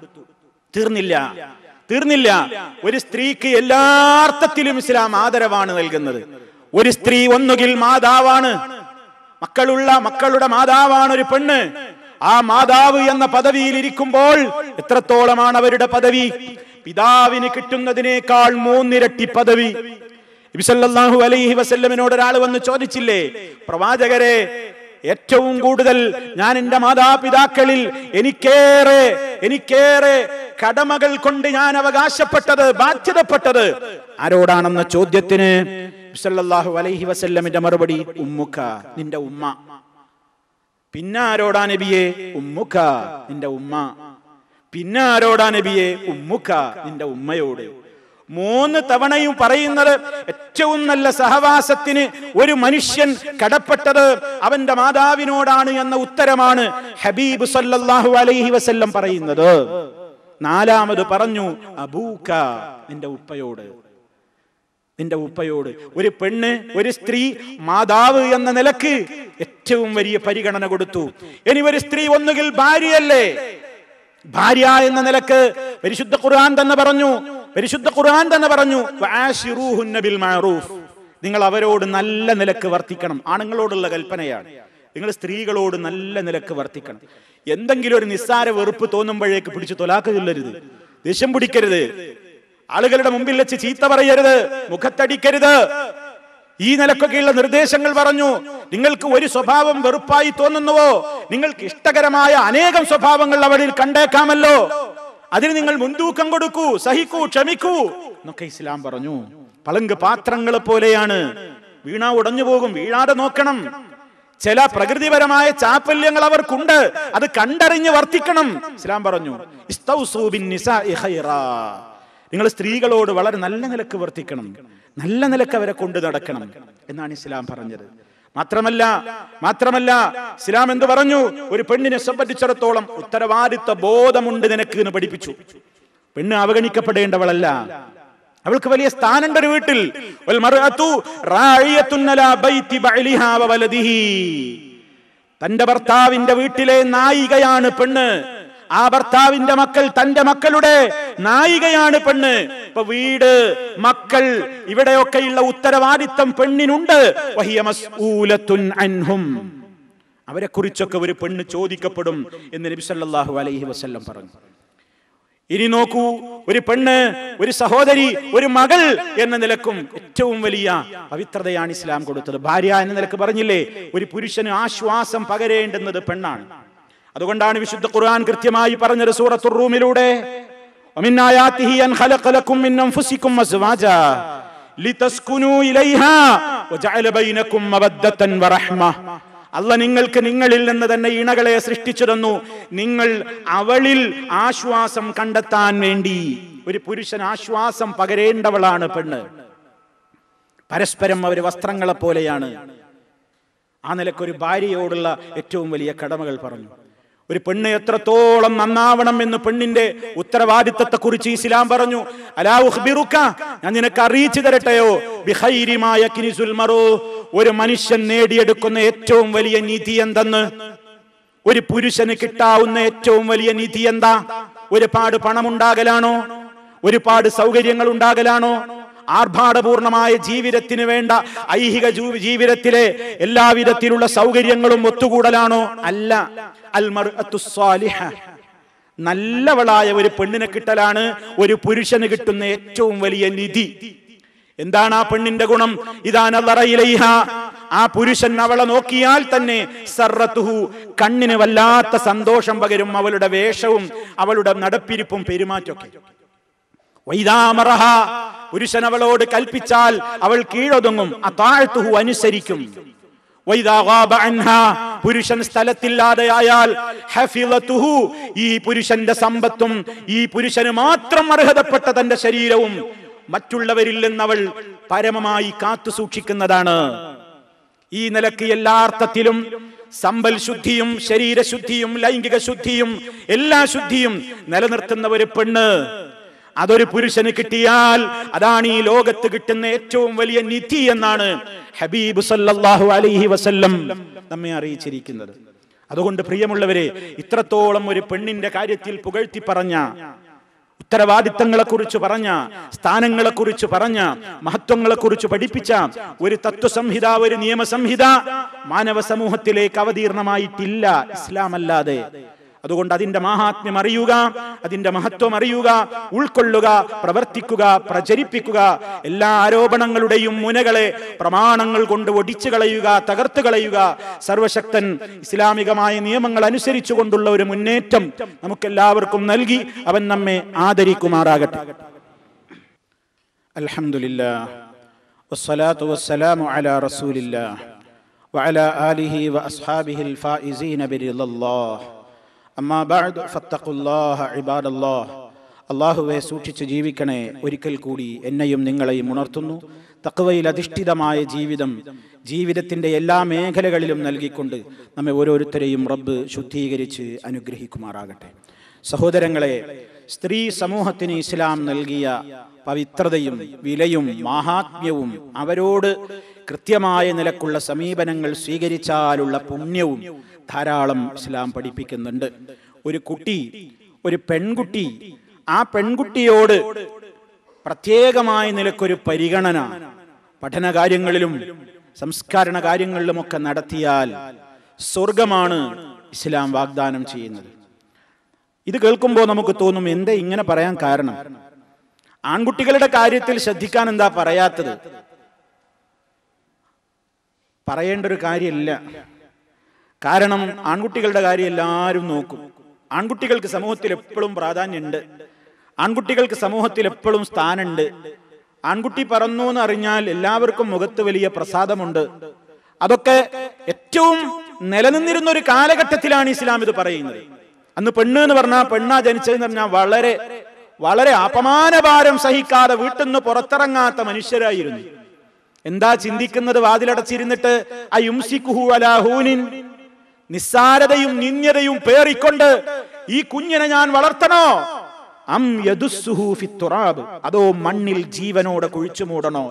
A: തീർന്നില്ല. ഒരു സ്ത്രീക്ക് എല്ലാ അർത്ഥത്തിലും ഇസ്ലാം ആദരവാണ് നൽകുന്നത്. ഒരു സ്ത്രീ ഒന്നുകിൽ മാതാവാണ്, മക്കളുടെ മാതാവാണ് ഒരു പെണ്ണ്. ആ മാതാവ് എന്ന പദവിയിൽ ഇരിക്കുമ്പോൾ എത്രത്തോളമാണ് അവരുടെ പദവി? പിതാവിന് കിട്ടുന്നതിനേക്കാൾ 3 ഇരട്ടി പദവി. നബി സല്ലല്ലാഹു അലൈഹി വസല്ലമിനോട് ഒരാൾ വന്ന് ചോദിച്ചില്ലേ, പ്രവാചകരെ, ഏറ്റവും കൂടുതൽ ഞാൻ എന്റെ മാതാപിതാക്കളിൽ എനിക്കേറെ കടമകൾ കൊണ്ട് ഞാൻ അവകാശപ്പെട്ടത്, ബാധ്യതപ്പെട്ടത് ആരോടാണെന്ന ചോദ്യത്തിന് സല്ലല്ലാഹു അലൈഹി വസല്ലമിന്റെ മറുപടി ഉമ്മുക, നിന്റെ ഉമ്മ. പിന്നെ ആരോടാ നബിയെ? ഉമ്മുക, നിന്റെ ഉമ്മ. പിന്നെ ആരോടാ നബിയെ? ഉമ്മുക, നിന്റെ ഉമ്മയോട്. 3 തവണയും പറയുന്നത് ഏറ്റവും നല്ല സഹവാസത്തിന് ഒരു മനുഷ്യൻ കടപ്പെട്ടത് അവന്റെ മാതാവിനോടാണ് എന്ന ഉത്തരമാണ് ഹബീബ് സല്ലല്ലാഹു അലൈഹി വസല്ലം പറയുന്നത്. 4ാമത് പറഞ്ഞു അബൂക, നിന്റെ ഉപ്പയോട്. നിന്റെ ഉപ്പയോട്. ഒരു പെണ്ണ്, ഒരു സ്ത്രീ മാതാവ് എന്ന നിലക്ക് ഏറ്റവും വലിയ പരിഗണന കൊടുത്തു. ഇനി ഒരു സ്ത്രീ ഒന്നുകിൽ ഭാര്യയല്ലേ, ഭാര്യ എന്ന നിലക്ക് പരിശുദ്ധ ഖുർആൻ തന്നെ പറഞ്ഞു വആശിറൂഹുന്ന ബിൽ മഅറൂഫ്, നിങ്ങൾ അവരോട് നല്ല നിലക്ക് വർത്തിക്കണം. ആണുങ്ങളോടുള്ള കൽപ്പനയാണ്. നിങ്ങൾ സ്ത്രീകളോട് നല്ല നിലക്ക് വർത്തിക്കണം. എന്തെങ്കിലും ഒരു നിസ്സാര വെറുപ്പ് തോന്നുമ്പോഴേക്ക് പിടിച്ച് തൊലാക്ക് ചൊല്ലരുത്, ദേഷ്യം പിടിക്കരുത്, ആളുകളുടെ മുമ്പിൽ വെച്ച് ചീത്ത പറയരുത്, മുഖത്തടിക്കരുത്. ഈ നിലക്കൊക്കെയുള്ള നിർദ്ദേശങ്ങൾ പറഞ്ഞു. നിങ്ങൾക്ക് ഒരു സ്വഭാവം വെറുപ്പായി തോന്നുന്നുവോ, നിങ്ങൾക്ക് ഇഷ്ടകരമായ അനേകം സ്വഭാവങ്ങൾ അവരിൽ കണ്ടേക്കാമല്ലോ, അതിന് നിങ്ങൾ മുൻതൂക്കം കൊടുക്കൂ, സഹിക്കൂ, ക്ഷമിക്കൂ എന്നൊക്കെ ഇസ്ലാം പറഞ്ഞു. പളങ്ക് പാത്രങ്ങളെ പോലെയാണ്, വീണാ ഉടഞ്ഞു പോകും, വീഴാതെ നോക്കണം. ചില പ്രകൃതിപരമായ ചാപ്പല്യങ്ങൾ അവർക്കുണ്ട്, അത് കണ്ടറിഞ്ഞ് വർത്തിക്കണം. ഇസ്ലാം പറഞ്ഞു ഇസ്തൗസൂ ബിന്നിസാഇ ഖൈറാ, നിങ്ങൾ സ്ത്രീകളോട് വളരെ നല്ല നിലക്ക് വർത്തിക്കണം, നല്ല നിലക്ക് അവരെ കൊണ്ടു നടക്കണം എന്നാണ് ഇസ്ലാം പറഞ്ഞത്. മാത്രമല്ല ഇസ്ലാം എന്ത് പറഞ്ഞു? ഒരു പെണ്ണിനെ സംബന്ധിച്ചിടത്തോളം ഉത്തരവാദിത്വ ബോധമുണ്ട് നിനക്ക് എന്ന് പഠിപ്പിച്ചു. പെണ്ണ് അവഗണിക്കപ്പെടേണ്ടവളല്ല, അവൾക്ക് വലിയ സ്ഥാനമുണ്ട് ഒരു വീട്ടിൽ. വൽ മർഅതു റാഇയത്തുൻ അലാ ബൈതി ബഅലിഹാ വ വലദിഹി, തന്റെ ഭർത്താവിന്റെ വീട്ടിലെ നായികയാണ് പെണ്ണ്. ആ ഭർത്താവിന്റെ മക്കൾ തന്റെ മക്കളുടെ നായികയാണ് പെണ്ണ്. ഇപ്പൊ വീട്, മക്കൾ, ഇവിടെയൊക്കെയുള്ള ഉത്തരവാദിത്തം പെണ്ണിനുണ്ട്. വഹിയ മസ്ഊലത്തുൻ അൻഹും, അവരെ കുറിച്ചൊക്കെ ഒരു പെണ്ണ് ചോദിക്കപ്പെടും എന്ന് നബി സല്ലല്ലാഹു അലൈഹി വസല്ലം പറഞ്ഞു. ഇനി നോക്കൂ, ഒരു പെണ്ണ്, ഒരു സഹോദരി, ഒരു മകൾ എന്ന നിലക്കും ഏറ്റവും വലിയ പവിത്രതയാണ് ഇസ്ലാം കൊടുത്തത്. ഭാര്യ എന്ന നിലക്ക് പറഞ്ഞില്ലേ, ഒരു പുരുഷന് ആശ്വാസം പകരേണ്ടുന്നത് പെണ്ണാണ്. അതുകൊണ്ടാണ് വിശുദ്ധ ഖുർആൻ കൃത്യമായി പറഞ്ഞത് സൂറത്തുർ റൂമിലൂടെ, വമിൻ ആയാതിഹി അൻ ഖലഖ ലക്കും മിൻ അൻഫുസികും അസ്വാജാ ലിതസ്കുനൂ ഇലൈഹാ വജഅല ബൈനകും മവദ്ദതൻ വറഹ്മ. അല്ലാഹ് നിങ്ങൾക്ക് നിങ്ങളിൽ നിന്ന് തന്നെ ഇണകളെ സൃഷ്ടിച്ചു തന്നു, നിങ്ങൾ അവളിൽ ആശ്വാസം കണ്ടെത്താൻ വേണ്ടി. ഒരു പുരുഷൻ ആശ്വാസം പകരേണ്ടവളാണ് പെണ്ണ്. പരസ്പരം അവർ വസ്ത്രങ്ങളെ പോലെയാണ്. ആ നിലക്കൊരു ഭാര്യയോടുള്ള ഏറ്റവും വലിയ കടമകൾ പറഞ്ഞു. ഒരു പെണ്ണ് എത്രത്തോളം നന്നാവണം എന്ന് പെണ്ണിന്റെ ഉത്തരവാദിത്തത്തെ കുറിച്ച് ഇസ്ലാം പറഞ്ഞു. അലാ ഉഖ്ബിറുക, ഞാൻ നിനക്ക് അറിയിച്ചു തരട്ടെയോ, ബിഖൈരി മാ യക്നിസുൽ മറു, ഒരു മനുഷ്യൻ നേടിയെടുക്കുന്ന ഏറ്റവും വലിയ നിധി എന്തെന്ന്? ഒരു പുരുഷന് കിട്ടാവുന്ന ഏറ്റവും വലിയ നിധി എന്താ? ഒരുപാട് പണമുണ്ടാകലാണോ? ഒരുപാട് സൗകര്യങ്ങൾ ഉണ്ടാകലാണോ? ആർഭാടപൂർണമായ ജീവിതത്തിന് വേണ്ട ഐഹിക ജീവിതത്തിലെ എല്ലാവിധത്തിലുള്ള സൗകര്യങ്ങളും ഒത്തുകൂടലാണോ? അല്ല. അൽ മർഅത്തു സ്വാലിഹ, നല്ലവളായ ഒരു പെണ്ണിനെ കിട്ടലാണ് ഒരു പുരുഷന് കിട്ടുന്ന ഏറ്റവും വലിയ നിധി. എന്താണ് ആ പെണ്ണിന്റെ ഗുണം? ഇദാ നളറ ഇലൈഹ, ആ പുരുഷൻ അവളെ നോക്കിയാൽ തന്നെ സർറതുഹു, കണ്ണിന് വല്ലാത്ത സന്തോഷം പകരും അവളുടെ വേഷവും അവളുടെ നടപ്പിരിപ്പും പെരുമാറ്റമൊക്കെ. വൈദാമറഹ, പുരുഷൻ അവളോട് കൽപ്പിച്ചാൽ അവൾ കീഴൊതുങ്ങും. അതാഅതുഹു, അനുസരിക്കും. വൈദാ ഗാബ അൻഹാ, പുരുഷൻ സ്ഥലത്തില്ലാതെയായാൽ ഹഫിളതുഹു, ഈ പുരുഷന്റെ സമ്പത്തും ഈ പുരുഷന് മാത്രം അർഹതപ്പെട്ട തന്റെ ശരീരവും മറ്റുള്ളവരിൽ നിന്ന് അവൾ പരമമായി കാത്തു സൂക്ഷിക്കുന്നതാണ്. ഈ നിലക്ക് എല്ലാ അർത്ഥത്തിലും സമ്പൽ ശുദ്ധിയും ശരീരശുദ്ധിയും ലൈംഗിക ശുദ്ധിയും എല്ലാ ശുദ്ധിയും നിലനിർത്തുന്ന ഒരു പെണ്ണ്, അതൊരു പുരുഷന് കിട്ടിയാൽ അതാണ് ഈ ലോകത്ത് കിട്ടുന്ന ഏറ്റവും വലിയ നിധി എന്നാണ് ഹബീബ് സല്ലല്ലാഹു അലൈഹി വസല്ലം നമ്മെ അറിയിച്ചിരിക്കുന്നത്. അതുകൊണ്ട് പ്രിയമുള്ളവരെ, ഇത്രത്തോളം ഒരു പെണ്ണിന്റെ കാര്യത്തിൽ പുകഴ്ത്തി പറഞ്ഞ, ഉത്തരവാദിത്തങ്ങളെ കുറിച്ച് പറഞ്ഞ, സ്ഥാനങ്ങളെ കുറിച്ച് പറഞ്ഞ, മഹത്വങ്ങളെ കുറിച്ച് പഠിപ്പിച്ച ഒരു തത്വസംഹിത, ഒരു നിയമസംഹിത മാനവ സമൂഹത്തിലേക്ക് അവതീർണമായിട്ടില്ല ഇസ്ലാം അല്ലാതെ. അതുകൊണ്ട് അതിന്റെ മാഹാത്മ്യം അറിയുക, അതിന്റെ മഹത്വം അറിയുക, ഉൾക്കൊള്ളുക, പ്രവർത്തിക്കുക, പ്രചരിപ്പിക്കുക. എല്ലാ ആരോപണങ്ങളുടെയും മുനകളെ പ്രമാണങ്ങൾ കൊണ്ട് ഒടിച്ചു കളയുക, തകർത്തു കളയുക. സർവശക്തൻ ഇസ്ലാമികമായ നിയമങ്ങൾ അനുസരിച്ചുകൊണ്ടുള്ള ഒരു മുന്നേറ്റം നമുക്കെല്ലാവർക്കും നൽകി അവൻ നമ്മെ ആദരിക്കുമാറാകട്ടെ. അൽഹംദുലില്ലാഹ് വസ്സലാത്തു വസ്സലാമു അലാ റസൂലില്ലാഹ് വഅലാ ആലിഹി വഅസ്ഹാബിഹിൽ ഫായിസീന ബിറിളല്ലാഹ്. أما بعد فاتقوا الله عباد الله അള്ളാഹുവെ സൂക്ഷിച്ച് ജീവിക്കണേ. ഒരിക്കൽ കൂടി എന്നെയും നിങ്ങളെയും ഉണർത്തുന്നു. തഖ്വയിൽ അധിഷ്ഠിതമായ ജീവിതത്തിന്റെ എല്ലാ മേഖലകളിലും നൽകിക്കൊണ്ട് നമ്മെ ഓരോരുത്തരെയും റബ്ബ് ശുദ്ധീകരിച്ച് അനുഗ്രഹിക്കുമാറാകട്ടെ. സഹോദരങ്ങളെ, സ്ത്രീ സമൂഹത്തിന് ഇസ്ലാം നൽകിയ പവിത്രതയും വിലയും മാഹാത്മ്യവും അവരോട് കൃത്യമായ നിലക്കുള്ള സമീപനങ്ങൾ സ്വീകരിച്ചാലുള്ള പുണ്യവും ധാരാളം ഇസ്ലാം പഠിപ്പിക്കുന്നുണ്ട്. ഒരു പെൺകുട്ടി ആ പെൺകുട്ടിയോട് പ്രത്യേകമായ നിലക്കൊരു പരിഗണന പഠന കാര്യങ്ങളിലും സംസ്കരണ കാര്യങ്ങളിലുമൊക്കെ നടത്തിയാൽ സ്വർഗമാണ് ഇസ്ലാം വാഗ്ദാനം ചെയ്യുന്നത്. ഇത് കേൾക്കുമ്പോൾ നമുക്ക് തോന്നും, എന്താ ഇങ്ങനെ പറയാൻ കാരണം? ആൺകുട്ടികളുടെ കാര്യത്തിൽ ശ്രദ്ധിക്കാൻ എന്താ പറയാത്തത്? പറയേണ്ട ഒരു കാര്യമില്ല. കാരണം ആൺകുട്ടികളുടെ കാര്യം എല്ലാവരും നോക്കും. ആൺകുട്ടികൾക്ക് സമൂഹത്തിൽ എപ്പോഴും പ്രാധാന്യമുണ്ട്. ആൺകുട്ടികൾക്ക് സമൂഹത്തിൽ എപ്പോഴും സ്ഥാനമുണ്ട്. ആൺകുട്ടി പറന്നു എന്ന് അറിഞ്ഞാൽ എല്ലാവർക്കും മുഖത്ത് വലിയ പ്രസാദമുണ്ട്. അതൊക്കെ ഏറ്റവും നിലനിന്നിരുന്ന ഒരു കാലഘട്ടത്തിലാണ് ഇസ്ലാം ഇത് പറയുന്നത്. അന്ന് പെണ്ണ് എന്ന് പറഞ്ഞാൽ, പെണ്ണാ ജനിച്ചതെന്ന് പറഞ്ഞാൽ വളരെ വളരെ അപമാനഭാരം സഹിക്കാതെ വീട്ടിൽ നിന്ന് പുറത്തിറങ്ങാത്ത മനുഷ്യരായിരുന്നു. എന്താ ചിന്തിക്കുന്നത്? വാതിലടച്ചിരുന്നിട്ട് നിസ്സാരതയും നിന്ദ്യതയും പേറിക്കൊണ്ട് ഈ കുഞ്ഞിനെ ഞാൻ വളർത്തണോ, അം യദുസ്സുഹു ഫിത്തുറാബ്, അതോ മണ്ണിൽ ജീവനോടെ കുഴിച്ചു മൂടണോ?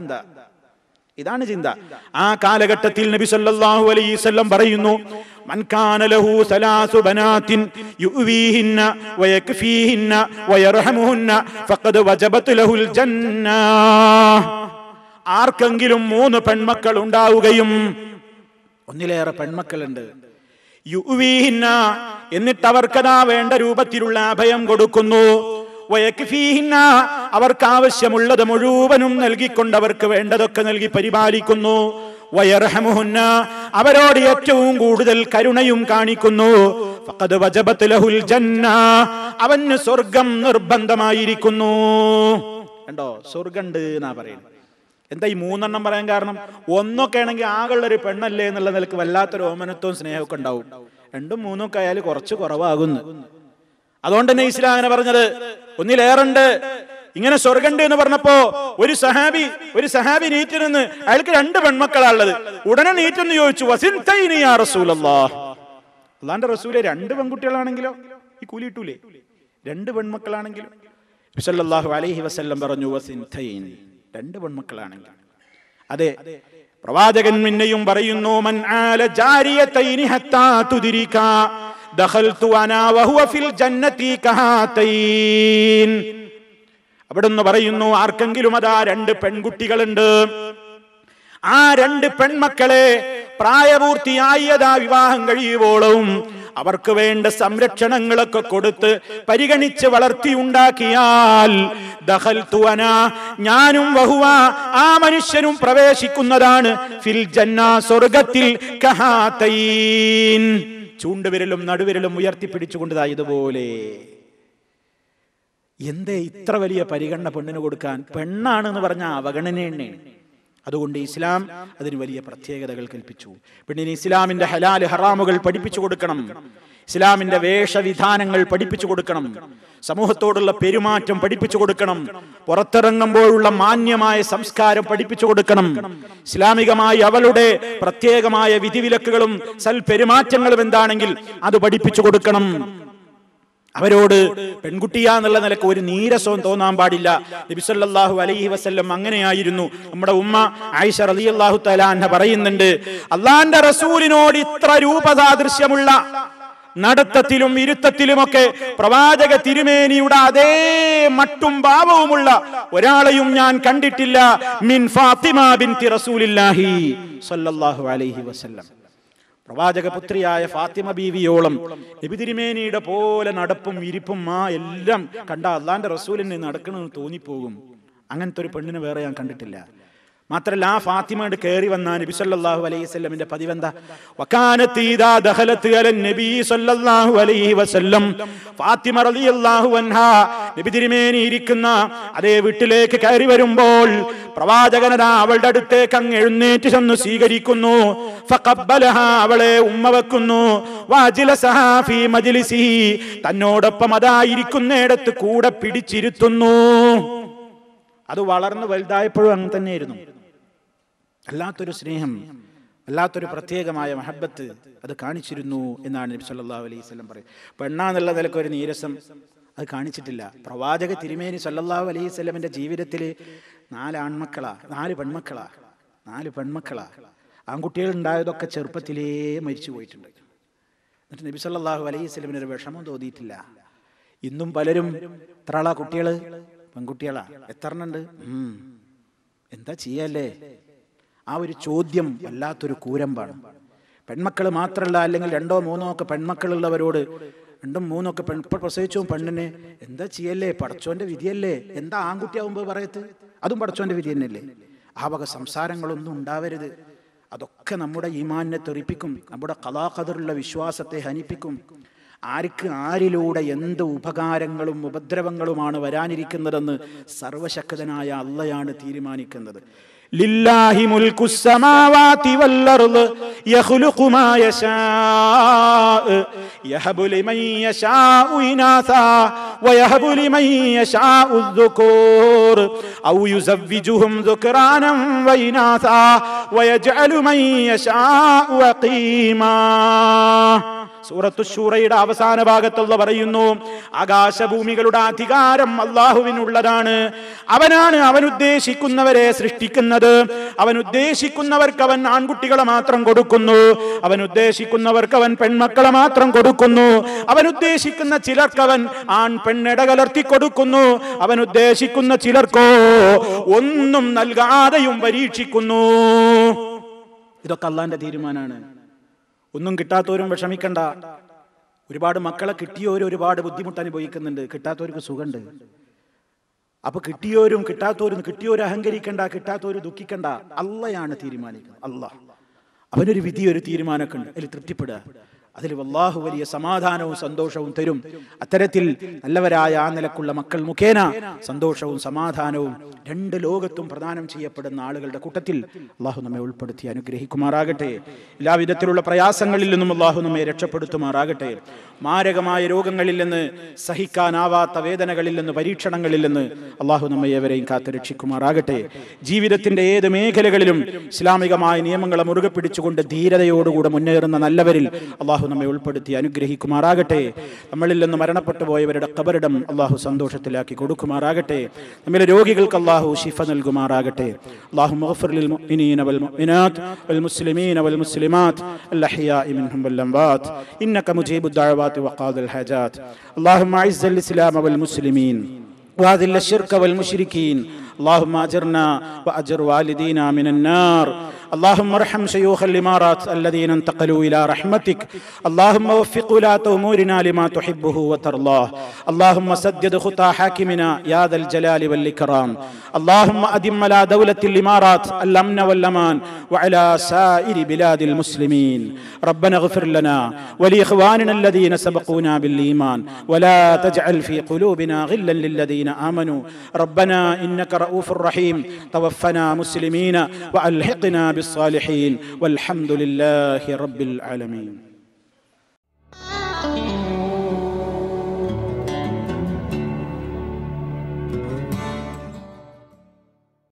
A: ഇതാണ് ചിന്ത. ആ കാലഘട്ടത്തിൽ നബി സല്ലല്ലാഹു അലൈഹി വസല്ലം പറയുന്നു, മൻ കാന ലഹു സലാസു ബനാത്തിൻ യുവീഹിന്ന വയക്ഫീഹിന്ന വയർഹമുഹുന്ന ഫഖദ് വജബത് ലഹുൽ ജന്ന. ആർക്കെങ്കിലും 3 പെൺമക്കൾ ഉണ്ടാവുകയും, ഒന്നിലേറെ പെൺമക്കളുണ്ട്, യുവീഹിന്ന, എന്നിട്ട് അവർക്കതാ വേണ്ട രൂപത്തിലുള്ള അഭയം കൊടുക്കുന്നു, വയക്ഫീഹിന്ന, അവർക്ക് ആവശ്യമുള്ളത് മുഴുവനും നൽകിക്കൊണ്ട് അവർക്ക് വേണ്ടതൊക്കെ നൽകി പരിപാലിക്കുന്നു, വയർഹമുഹുന്ന, അവരോട് ഏറ്റവും കൂടുതൽ കരുണയും കാണിക്കുന്നു, ഫഖദ് വജബത് ലഹുൽ ജന്ന, അവന് സ്വർഗം നിർബന്ധമായിരിക്കുന്നു. കണ്ടോ, സ്വർഗമുണ്ട് എന്നാ പറയുന്നത്. എന്താ ഈ 3 പറയാൻ കാരണം? ഒന്നൊക്കെ ആണെങ്കിൽ ആകുള്ളൊരു പെണ്ണല്ലേ എന്നുള്ള നിലക്ക് വല്ലാത്തൊരു ഓമനത്വവും സ്നേഹമൊക്കെ ഉണ്ടാവും. 2ഉം 3ഉം ഒക്കെ ആയാൽ കുറച്ച് കുറവാകുന്നു. അതുകൊണ്ട് തന്നെ ഇസ്ലാം അങ്ങനെ പറഞ്ഞത്. ഒന്നിലേറുണ്ട്. ഇങ്ങനെ സ്വർഗണ്ട് എന്ന് പറഞ്ഞപ്പോ ഒരു സഹാബി നീറ്റ് നിന്ന്, അയാൾക്ക് 2 പെൺമക്കളാണുള്ളത്. ഉടനെ നീറ്റെന്ന് ചോദിച്ചു, വസിൻതൈനി യാ റസൂലല്ലാഹ്, അല്ലാഹുവിന്റെ റസൂലേ, 2 പെൺകുട്ടികളാണെങ്കിലോ ഈ കൂലി കിട്ടൂലേ? 2 പെൺമക്കളാണെങ്കിലോ? സല്ലല്ലാഹു അലൈഹി വസല്ലം പറഞ്ഞു, വസിൻതൈൻ, 2 പെൺമക്കളാണെങ്കിൽ. അതെ, പ്രവാചകൻ പിന്നെയും പറയുന്നു, മൻ ആല ജാരിയതൈനി ഹത്താ തുദ്രിക ദഖൽതു അനാ വഹുവ ഫിൽ ജന്നതി കഹാതൈൻ. അവിടുന്ന് പറയുന്നു, ആർക്കെങ്കിലും അതാ 2 പെൺകുട്ടികളുണ്ട്, ആ 2 പെൺമക്കളെ പ്രായപൂർത്തിയായതാ വിവാഹം കഴിയുവോളവും അവർക്ക് വേണ്ട സംരക്ഷണങ്ങളൊക്കെ കൊടുത്ത് പരിഗണിച്ച് വളർത്തി ഉണ്ടാക്കിയാൽ ദഖൽതു അനാ, ഞാനും വഹുവ, ആ മനുഷ്യനും പ്രവേശിക്കുന്നതാണ് ഫിൽ ജന്ന, സ്വർഗത്തിൽ, കഹാതൈൻ, ചൂണ്ടുവിരലും നടുവിരലും ഉയർത്തിപ്പിടിച്ചുകൊണ്ടതാ ഇതുപോലെ. എന്തേ ഇത്ര വലിയ പരിഗണന പെണ്ണിന് കൊടുക്കാൻ? പെണ്ണാണെന്ന് പറഞ്ഞ അവഗണനയാണ്. അതുകൊണ്ട് ഇസ്ലാം അതിന് വലിയ പ്രത്യേകതകൾ കൽപ്പിച്ചു. പെണ്ണിന് ഇസ്ലാമിന്റെ ഹലാല് ഹറാമുകൾ പഠിപ്പിച്ചു കൊടുക്കണം, ഇസ്ലാമിന്റെ വേഷവിധാനങ്ങൾ പഠിപ്പിച്ചു കൊടുക്കണം, സമൂഹത്തോടുള്ള പെരുമാറ്റം പഠിപ്പിച്ചു കൊടുക്കണം, പുറത്തിറങ്ങുമ്പോഴുള്ള മാന്യമായ സംസ്കാരം പഠിപ്പിച്ചു കൊടുക്കണം, ഇസ്ലാമികമായി അവളുടെ പ്രത്യേകമായ വിധിവിലക്കുകളും സൽപെരുമാറ്റങ്ങളും എന്താണെങ്കിൽ അത് പഠിപ്പിച്ചു കൊടുക്കണം. അവരോട് പെൺകുട്ടിയാന്നുള്ള നിലക്ക് ഒരു നീരസവും തോന്നാൻ പാടില്ല. നബി സല്ലല്ലാഹു അലൈഹി വസല്ലം അങ്ങനെയായിരുന്നു. നമ്മുടെ ഉമ്മ ആയിഷ റളിയല്ലാഹു തആല അൻഹ പറയുന്നുണ്ട്, അള്ളാന്റെ റസൂലിനോട് ഇത്ര രൂപസാദൃശ്യമുള്ള നടത്തത്തിലും ഇരുത്തത്തിലുമൊക്കെ പ്രവാചക തിരുമേനിയുടെ അതേ മട്ടും ഭാവവുമുള്ള ഒരാളെയും ഞാൻ കണ്ടിട്ടില്ല, മിൻ ഫാത്തിമ ബിൻതി റസൂലില്ലാഹി സല്ലല്ലാഹു അലൈഹി വസല്ലം. പ്രവാചക പുത്രിയായ ഫാത്തിമ ബീവിയോളം നബി തിരുമേനിയുടെ പോലെ നടപ്പും ഇരിപ്പും എല്ലാം കണ്ട അള്ളാന്റെ റസൂലിനെ നടക്കണമെന്ന് തോന്നിപ്പോകും. അങ്ങനത്തെ ഒരു പെണ്ണിനെ വേറെ ഞാൻ കണ്ടിട്ടില്ല. മാത്രല്ല ആ ഫാത്തിമയോട് കയറി വന്ന നബി സല്ലല്ലാഹു അലൈഹി വസല്ലമിന്റെ പതിവെന്താ? വകാനത്ത് ഇദാ ദഖലത്ത് അലൻ നബി സല്ലല്ലാഹു അലൈഹി വസല്ലം, ഫാത്തിമ റളിയല്ലാഹു അൻഹാ നബി തിരുമേനി ഇരിക്കുന്ന അതേ വീട്ടിലേക്ക് കയറി വരുമ്പോൾ പ്രവാചകനതാ അവളുടെ അടുത്തേക്ക് അങ്ങ് എഴുന്നേറ്റ് ചെന്ന് സ്വീകരിക്കുന്നു. ഫഖബ്ബലഹാ, അവളെ ഉമ്മ വെക്കുന്നു. വഅജ്ലസഹാ ഫീ മജ്ലിസിഹി, തന്നോടൊപ്പം അതായിരിക്കുന്നിടത്ത് കൂടെ പിടിച്ചിരുത്തുന്നു. അത് വളർന്നു വലുതായപ്പോഴും അങ്ങനെ തന്നെയായിരുന്നു. അല്ലാത്തൊരു സ്നേഹം, അല്ലാത്തൊരു പ്രത്യേകമായ മഹബത്ത് അത് കാണിച്ചിരുന്നു എന്നാണ് നബി സല്ലല്ലാഹു അലൈഹി വസല്ലം പറയുന്നത്. പെണ്ണാന്നുള്ള നിലക്ക് ഒരു നീരസം അത് കാണിച്ചിട്ടില്ല. പ്രവാചക തിരുമേനി സല്ലല്ലാഹു അലൈഹി വസല്ലമിന്റെ ജീവിതത്തിൽ 4 ആൺമക്കളാ, 4 പെൺമക്കളാ, 4 പെൺമക്കളാ. ആൺകുട്ടികൾ ഉണ്ടായതൊക്കെ ചെറുപ്പത്തിലേ മരിച്ചു പോയിട്ടുണ്ട്. എന്നിട്ട് നബി സല്ലല്ലാഹു അലൈഹി വസല്ലമിന് ഒരു വിഷമം തോന്നിയിട്ടില്ല. ഇന്നും പലരും എത്ര കുട്ടികള്, പെൺകുട്ടികളാ, എത്രണ്ണുണ്ട്, എന്താ ചെയ്യല്ലേ? ആ ഒരു ചോദ്യം വല്ലാത്തൊരു കൂരമ്പാണ്. പെൺമക്കൾ മാത്രമല്ല, അല്ലെങ്കിൽ 2ഓ 3ഓ ഒക്കെ പെൺമക്കളുള്ളവരോട് 2ഉം 3ഉം ഒക്കെ പ്രസവിച്ചു പെണ്ണിനെ എന്താ ചെയ്യല്ലേ? പടച്ചോന്റെ വിധിയല്ലേ? എന്താ ആൺകുട്ടിയാവുമ്പോ പറയത്ത്? അതും പടച്ചോന്റെ വിധി തന്നെയല്ലേ? ആ വക സംസാരങ്ങളൊന്നും ഉണ്ടാവരുത്. അതൊക്കെ നമ്മുടെ ഈമാനിനെ തെറിപ്പിക്കും, നമ്മുടെ ഖളാ ഖദറിലുള്ള വിശ്വാസത്തെ ഹനിപ്പിക്കും. ആർക്ക് ആരിലൂടെ എന്ത് ഉപകാരങ്ങളും ഉപദ്രവങ്ങളുമാണ് വരാനിരിക്കുന്നതെന്ന് സർവശക്തനായ അള്ളയാണ് തീരുമാനിക്കുന്നത്. ലില്ലാഹി മുൽക്കുസ് സമാവാതി വൽ അർള് യഖ്ലുഖു മാ യശാ യഹബു ലിമൻ യശാഉ ഇനാസാ വയഹബു ലിമൻ യശാഉ الذുകൂർ ഔ യുസവ്വിജുഹും ദുക്റാനൻ വഇനാസാ വയജ്അലു മൻ യശാഉ അഖീമാ. സൂറത്തു ശൂറയുടെ അവസാന ഭാഗത്തുള്ള പറയുന്നു, ആകാശഭൂമികളുടെ അധികാരം അല്ലാഹുവിനുള്ളതാണ്. അവനാണ് അവനുദ്ദേശിക്കുന്നവരെ സൃഷ്ടിക്കുന്നത്. അവനുദ്ദേശിക്കുന്നവർക്ക് അവൻ ആൺകുട്ടികളെ മാത്രം കൊടുക്കുന്നു, അവനുദ്ദേശിക്കുന്നവർക്ക് അവൻ പെൺമക്കളെ മാത്രം കൊടുക്കുന്നു. അവനുദ്ദേശിക്കുന്ന ചിലർക്ക് അവൻ ആൺ പെണ്ണിടകലർത്തി കൊടുക്കുന്നു. അവനുദ്ദേശിക്കുന്ന ചിലർക്കോ ഒന്നും നൽകാതെയും പരീക്ഷിക്കുന്നു. ഇതൊക്കെ അള്ളാന്റെ തീരുമാനമാണ്. ഒന്നും കിട്ടാത്തവരും വിഷമിക്കണ്ട. ഒരുപാട് മക്കളെ കിട്ടിയവരും ഒരുപാട് ബുദ്ധിമുട്ട് അനുഭവിക്കുന്നുണ്ട്, കിട്ടാത്തവർക്ക് സുഖമുണ്ട്. അപ്പൊ കിട്ടിയവരും കിട്ടിയവരും അഹങ്കരിക്കണ്ട, കിട്ടാത്തവരും ദുഃഖിക്കണ്ട. അള്ളയാണ് തീരുമാനിക്കുന്നത്. അള്ളാഹ് അവനൊരു വിധി, ഒരു തീരുമാനമൊക്കെ ഉണ്ട്, അതിൽ തൃപ്തിപ്പെടുക. അതിൽ അല്ലാഹു വലിയ സമാധാനവും സന്തോഷവും തരും. അത്തരത്തിൽ നല്ലവരായ ആ നിലക്കുള്ള മക്കൾ മുഖേന സന്തോഷവും സമാധാനവും 2 ലോകത്തും പ്രദാനം ചെയ്യപ്പെടുന്ന ആളുകളുടെ കൂട്ടത്തിൽ അല്ലാഹു നമ്മെ ഉൾപ്പെടുത്തി അനുഗ്രഹിക്കുമാറാകട്ടെ. എല്ലാവിധത്തിലുള്ള പ്രയാസങ്ങളിൽ നിന്നും അല്ലാഹു നമ്മെ രക്ഷപ്പെടുത്തുമാറാകട്ടെ. മാരകമായ രോഗങ്ങളിൽ നിന്ന്, സഹിക്കാനാവാത്ത വേദനകളിൽ നിന്ന്, പരീക്ഷണങ്ങളിൽ നിന്ന് അല്ലാഹു നമ്മെ ഏവരെയും കാത്തു രക്ഷിക്കുമാറാകട്ടെ. ജീവിതത്തിന്റെ ഏത് മേഖലകളിലും ഇസ്ലാമികമായ നിയമങ്ങളെ മുറുകെ പിടിച്ചുകൊണ്ട് ധീരതയോടുകൂടെ മുന്നേറുന്ന നല്ലവരിൽ അല്ലാഹു നമ്മെ ഉൾപ്പെടുത്തി അനുഗ്രഹിക്കുമാറാകട്ടെ. നമ്മളിൽ നിന്ന് മരണപ്പെട്ടു പോയവരുടെ ഖബറിടം അല്ലാഹു സന്തോഷത്തിലാക്കി കൊടുക്കുമാറാകട്ടെ. നമ്മിലെ രോഗികൾക്ക് അല്ലാഹു ശിഫ നൽകുമാറാകട്ടെ. അല്ലാഹുമ്മ ഗ്ഫിർ ലിൽ മുഅ്മിനീന വൽ മുഅ്മിനാത്ത് വൽ മുസ്ലിമീന വൽ മുസ്ലിമാത്ത് അൽ അഹ്യാഇ മിൻഹും വൽ അംവാത്ത് ഇന്നക മുജീബുദ് ദഅവാതി വഖാദിൽ ഹജാത്ത്. അല്ലാഹുമ്മ അഇസ്സൽ ഇസ്ലാമ വൽ മുസ്ലിമീൻ وأذل الشرك والمشركين. اللهم أجرنا وأجر والدينا من النار. اللهم ارحم شيوخ الإمارات الذين انتقلوا إلى رحمتك. اللهم وفق ولاة أمورنا لما تحبه وترضاه. اللهم سدد خطى حاكمنا يا ذا الجلال والإكرام. اللهم أدم على دولة الإمارات الأمن والأمان وعلى سائر بلاد المسلمين. ربنا اغفر لنا ولإخواننا الذين سبقونا بالإيمان ولا تجعل في قلوبنا غلا للذين آمنوا. ربنا إنك رؤوف رحيم. توفنا مسلمين وألحقنا بالصالحين والحمد لله رب العالمين.